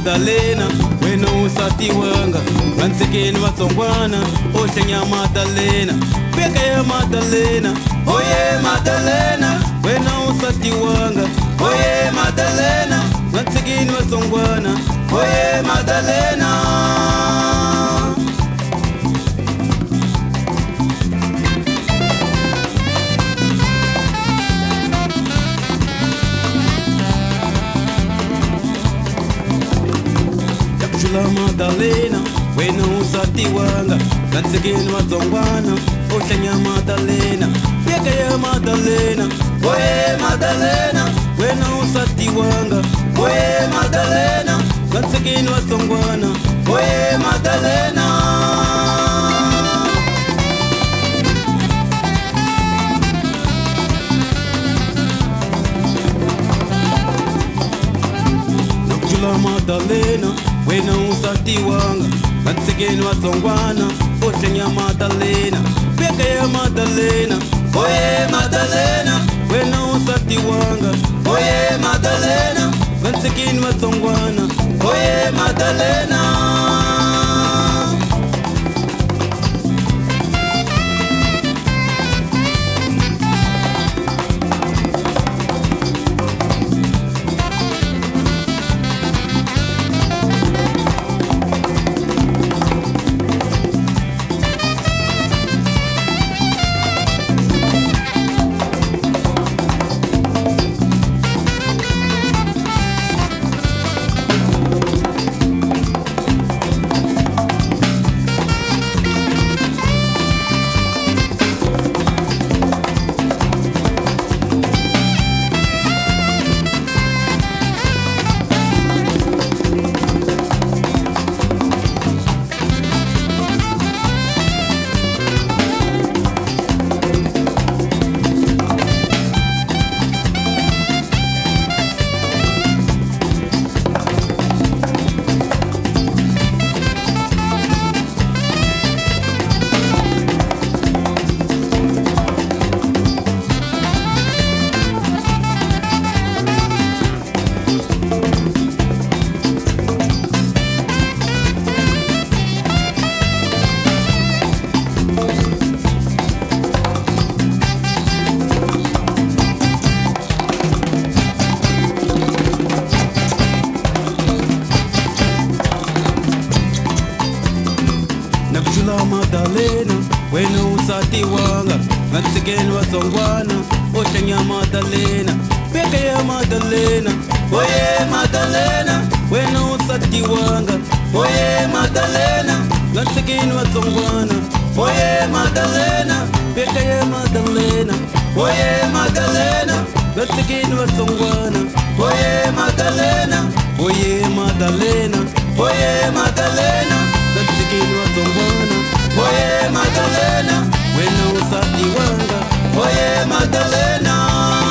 Madalena, wena usati wanga Vansikeni vatsongwana, oshenya Madalena Peka ya Madalena, oye Madalena Wena usati wanga, oye Madalena Vansikeni vatsongwana, oye Madalena Madalena, wena usati wanga Vansikeni vatsongwana, oshenya Madalena Peka ya Madalena, oye Madalena Wena usati wanga, oye Madalena Vansikeni vatsongwana, oye Madalena Madalena, wena usati wanga Vansikeni vatsongwana, oshenya Madalena Peka ya Madalena, oye Madalena Wena usati wanga, oye Madalena Vansikeni vatsongwana, oye Madalena Madalena, wena usati wanga Vansikeni vatsongwana, oshenya Madalena Peka ya Madalena, oye Madalena Wena usati wanga, oye Madalena Vansikeni vatsongwana, oye Madalena Peka ya Madalena, oye Madalena Vansikeni vatsongwana, oye Madalena Oye Madalena, oye Madalena Vansikeni vatsongwana, oye Madalena Wena usati wanga, oye Madalena